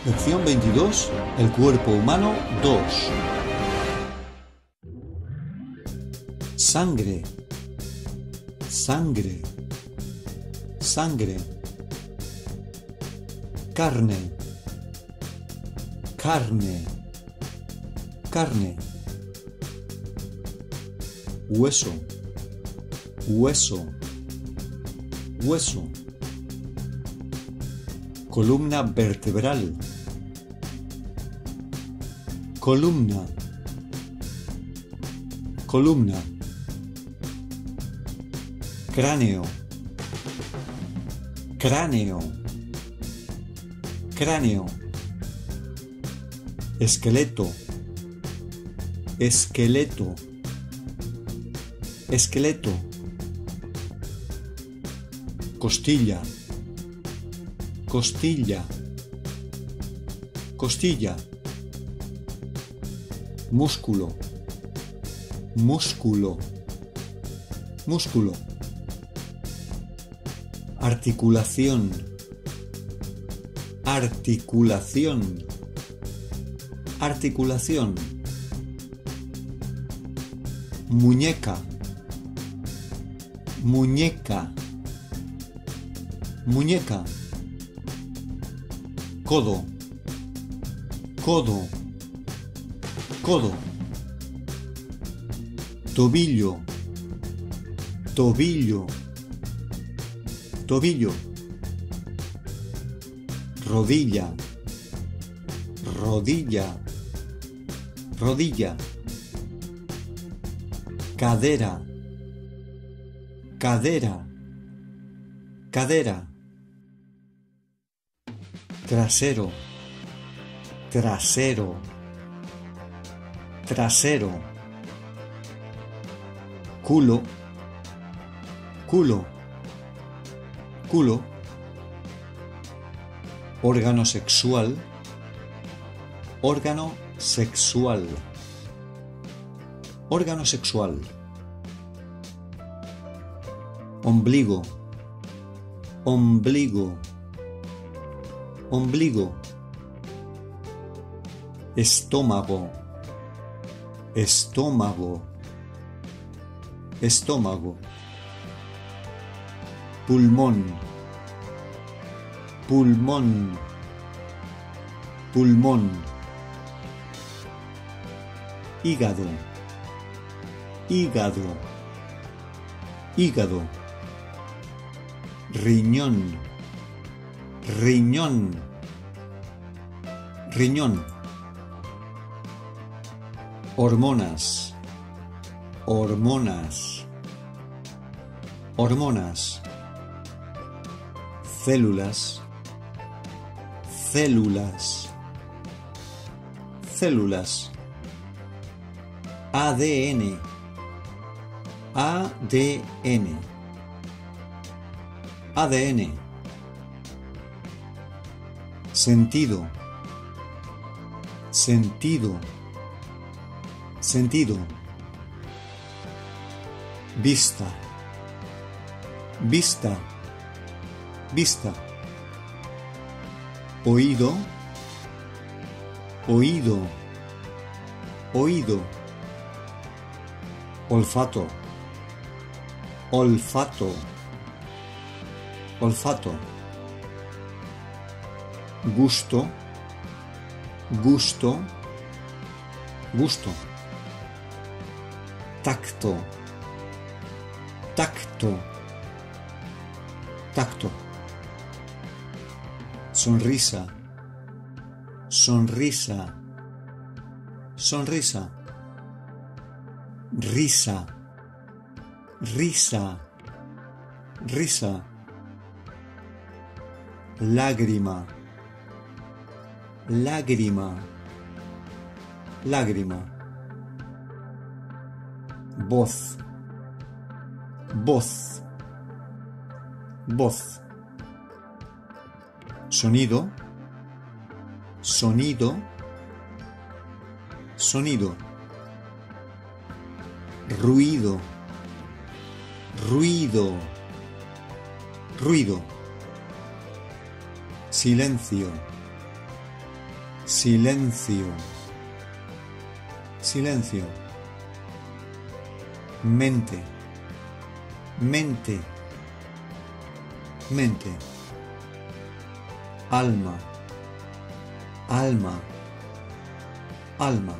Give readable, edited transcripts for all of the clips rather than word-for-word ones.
Lección 22. El cuerpo humano 2. Sangre, sangre, sangre. Carne, carne, carne. Hueso, hueso, hueso. Columna vertebral, columna, columna. Cráneo, cráneo, cráneo. Esqueleto, esqueleto, esqueleto. Costilla, costilla, costilla. Músculo, músculo, músculo. Articulación, articulación, articulación. Muñeca, muñeca, muñeca. Codo, codo, codo. Tobillo, tobillo, tobillo. Rodilla, rodilla, rodilla. Cadera, cadera, cadera. Trasero, trasero, trasero. Culo, culo, culo. Órgano sexual, órgano sexual, órgano sexual. Ombligo, ombligo, ombligo. Estómago, estómago, estómago. Pulmón, pulmón, pulmón. Hígado, hígado, hígado. Riñón, riñón, riñón. Hormonas, hormonas, hormonas. Células, células, células. ADN, ADN, ADN. Sentido, sentido, sentido. Vista, vista, vista. Oído, oído, oído. Olfato, olfato, olfato. Gusto, gusto, gusto. Tacto, tacto, tacto. Sonrisa, sonrisa, sonrisa. Risa, risa, risa. Lágrima, lágrima, lágrima. Voz, voz, voz. Sonido, sonido, sonido. Ruido, ruido, ruido. Silencio, silencio, silencio, mente, mente, mente, alma, alma, alma,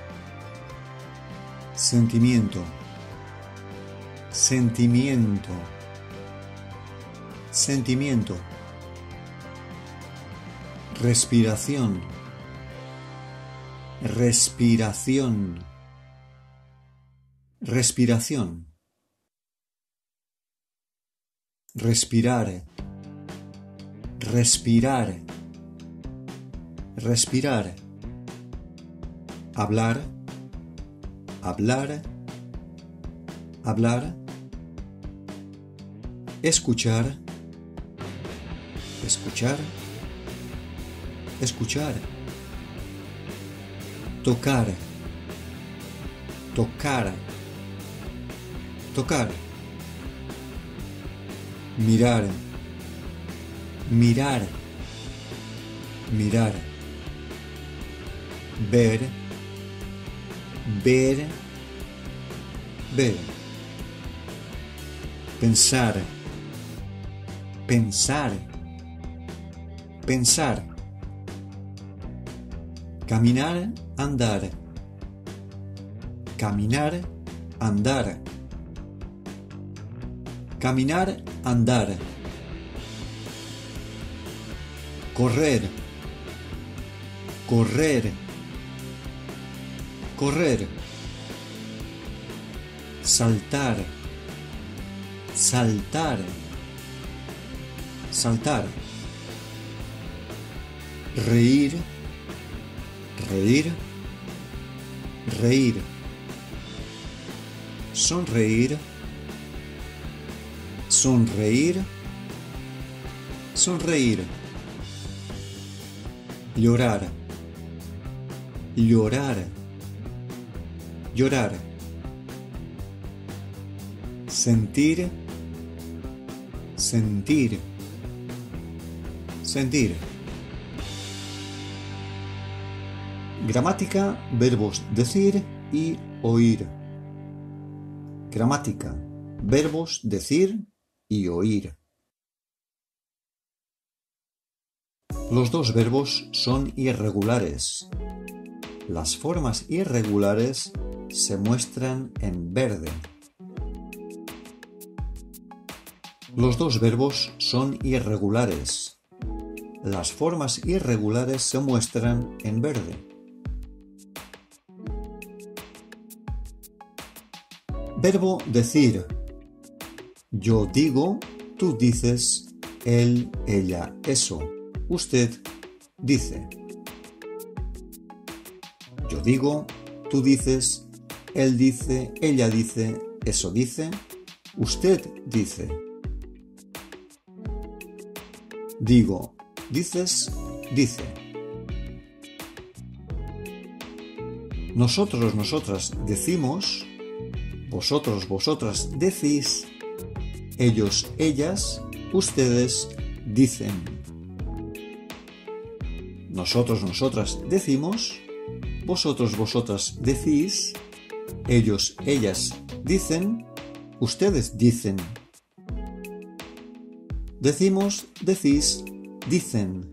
sentimiento, sentimiento, sentimiento, respiración, respiración, respiración, respirar, respirar, respirar, hablar, hablar, hablar, escuchar, escuchar, escuchar, tocar, tocar, tocar, mirar, mirar, mirar, ver, ver, ver, pensar, pensar, pensar, caminar, andar, caminar, andar, caminar, andar, correr, correr, correr, saltar, saltar, saltar, reír, reír, reír, sonreír, sonreír, sonreír, llorar, llorar, llorar, sentir, sentir, sentir. Gramática, verbos decir y oír. Gramática, verbos decir y oír. Los dos verbos son irregulares. Las formas irregulares se muestran en verde. Los dos verbos son irregulares. Las formas irregulares se muestran en verde. Verbo decir. Yo digo, tú dices, él, ella, eso. Usted dice. Yo digo, tú dices, él dice, ella dice, eso dice, usted dice. Digo, dices, dice. Nosotros, nosotras decimos, vosotros, vosotras decís, ellos, ellas, ustedes dicen. Nosotros, nosotras decimos, vosotros, vosotras decís, ellos, ellas dicen, ustedes dicen. Decimos, decís, dicen.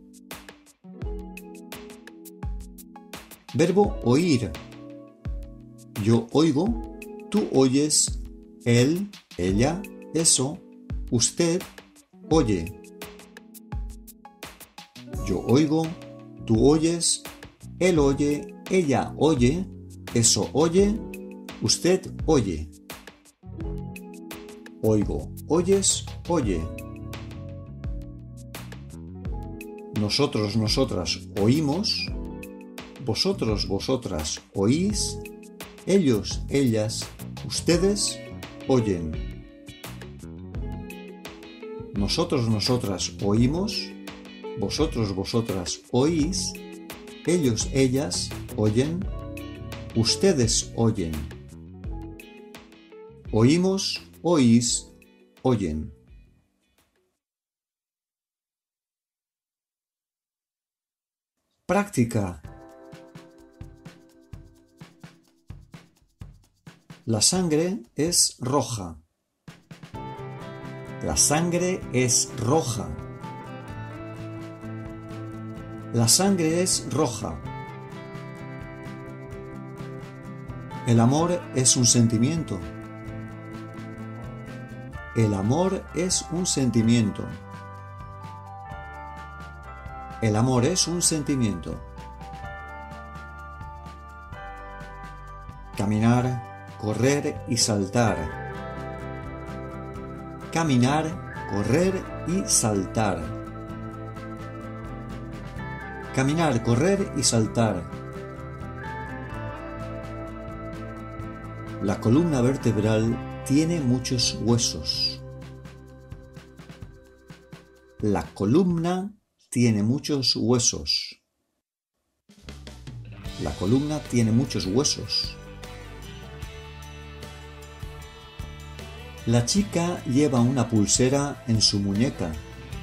Verbo oír. Yo oigo, tú oyes, él, ella, eso, usted oye. Yo oigo, tú oyes, él oye, ella oye, eso oye, usted oye. Oigo, oyes, oye. Nosotros, nosotras oímos, vosotros, vosotras oís, ellos, ellas, ustedes oyen. Nosotros, nosotras oímos, vosotros, vosotras oís, ellos, ellas oyen, ustedes oyen. Oímos, oís, oyen. Práctica. La sangre es roja. La sangre es roja. La sangre es roja. El amor es un sentimiento. El amor es un sentimiento. El amor es un sentimiento. Caminar, correr y saltar. Caminar, correr y saltar. Caminar, correr y saltar. La columna vertebral tiene muchos huesos. La columna tiene muchos huesos. La columna tiene muchos huesos. La chica lleva una pulsera en su muñeca.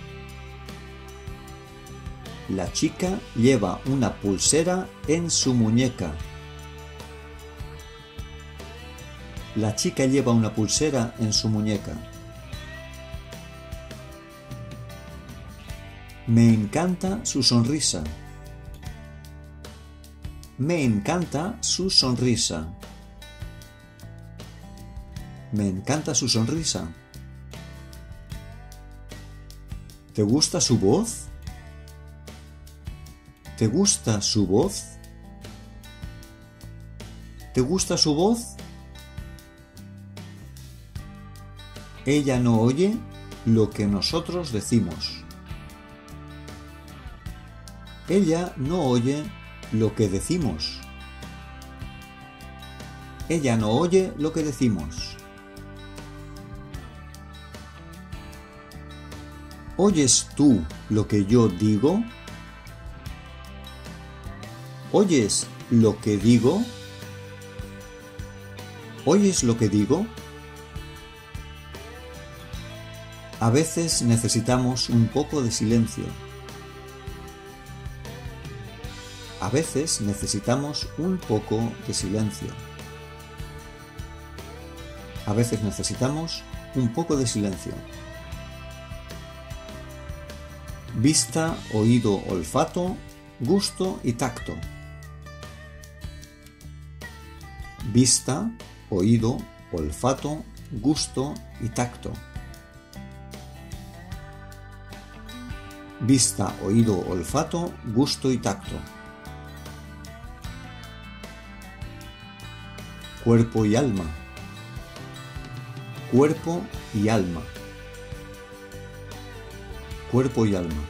La chica lleva una pulsera en su muñeca. La chica lleva una pulsera en su muñeca. Me encanta su sonrisa. Me encanta su sonrisa. Me encanta su sonrisa. ¿Te gusta su voz? ¿Te gusta su voz? ¿Te gusta su voz? Ella no oye lo que nosotros decimos. Ella no oye lo que decimos. Ella no oye lo que decimos. ¿Oyes tú lo que yo digo? ¿Oyes lo que digo? ¿Oyes lo que digo? A veces necesitamos un poco de silencio. A veces necesitamos un poco de silencio. A veces necesitamos un poco de silencio. Vista, oído, olfato, gusto y tacto. Vista, oído, olfato, gusto y tacto. Vista, oído, olfato, gusto y tacto. Cuerpo y alma. Cuerpo y alma. Cuerpo y alma.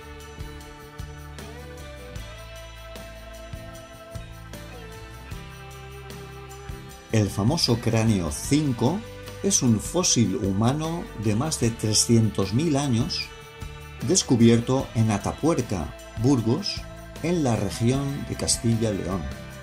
El famoso cráneo 5 es un fósil humano de más de 300.000 años descubierto en Atapuerca, Burgos, en la región de Castilla y León.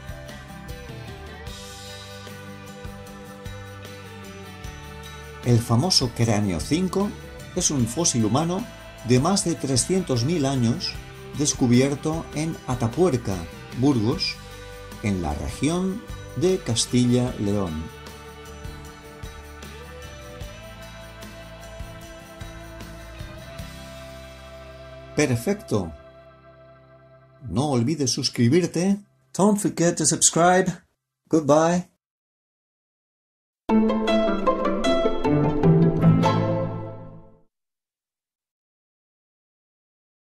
El famoso cráneo 5 es un fósil humano de más de 300.000 años descubierto en Atapuerca, Burgos, en la región de Castilla y León. Perfecto. No olvides suscribirte. Don't forget to subscribe. Goodbye.